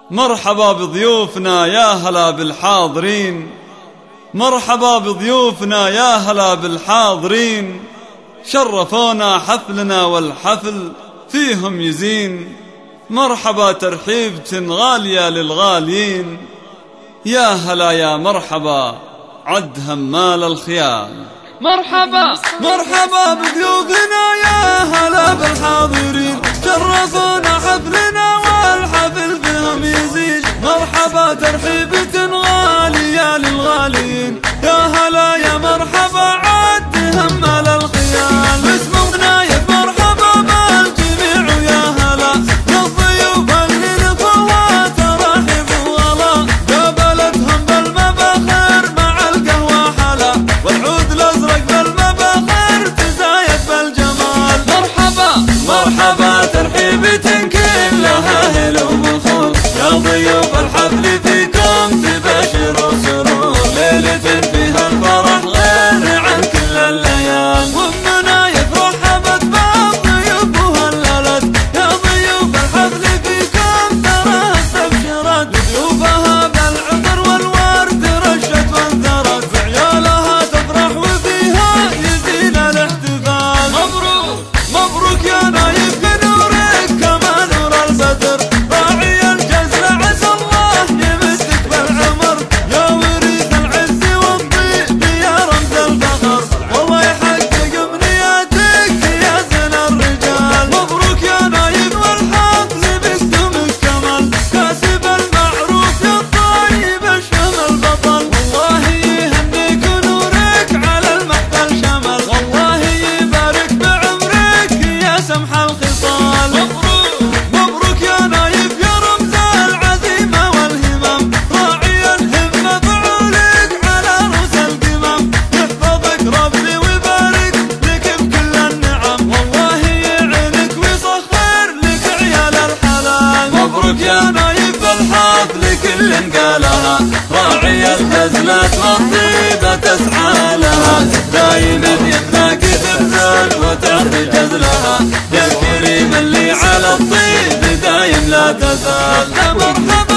مرحبا بضيوفنا يا هلا بالحاضرين، مرحبا بضيوفنا يا هلا بالحاضرين، شرفونا حفلنا والحفل فيهم يزين. مرحبا ترحيبة غالية للغاليين، يا هلا يا مرحبا عد همال الخيال. مرحبا مرحبا بضيوفنا يا هلا بالحاضرين، شرفونا حفلنا والحفل بهم يزين. مرحبا ترحيبة غالية للغاليين، يا هلا يا مرحبا عد همال الخيال. باسم نايف مرحبا بالجميع ويا هلا للضيوف اللي لفوا ترحب وغلا، قابلتهم بالمباخر مع القهوة حلا، والعود الازرق بالمباخر تزايد بالجمال. مرحبا مرحبا ترحيبة كلها هلا وبخور، يا ضيوف الحفل فيكم تبشروا سرور، ليلة فيها الفرح غير عن كل الليال. وام نايف رحبت بالضيوف وهللت، يا ضيوف الحفل فيكم ترى استبشرت، ضيوفها بالعطر والورد رشت وانثرت، بعيالها تفرح وفيها يزين الاحتفال. مبروك مبروك يا نايف بنورك كما نور البدر، راعي الجزل عسى الله يمسك بالعمر، يا وريث العز والطيب يا رمز الفخر، والله يحقق امنياتك يا زين الرجال. مبروك يا نايف والحفل باسم الكمال، كاتب المعروف يا الطيب الشمل بطل، والله يهنيك ونورك على المحفل شمل، والله يبارك بعمرك يا سمح الخصال. مبروك يا نايف يا رمز العزيمة والهمم، راعي الهمة فعولك على رؤوس القمم، يحفظك ربي ويبارك لك بكل النعم، والله يعينك ويسخر لك عيال الحلال. مبروك يا نايف الحفل كل قالها، راعي الهزلات والطيبة تسعى لها، دايما يمناك تبذل وتعطي جزلها، يا الكريم اللي على الطيب دايم لا تزال. مرحبا